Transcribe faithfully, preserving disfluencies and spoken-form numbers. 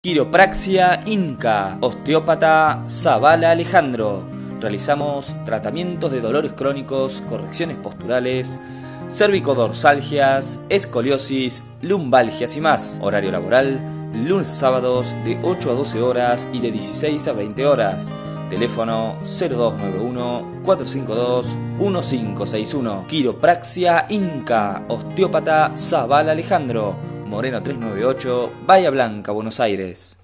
Quiropraxia Inca, osteópata Zavala Alejandro. Realizamos tratamientos de dolores crónicos, correcciones posturales, cervicodorsalgias, escoliosis, lumbalgias y más. Horario laboral, lunes a sábados de ocho a doce horas y de dieciséis a veinte horas. Teléfono cero dos nueve uno, cuatro cinco dos, uno cinco seis uno. Quiropraxia Inca, osteópata Zavala Alejandro. Moreno trescientos noventa y ocho, Bahía Blanca, Buenos Aires.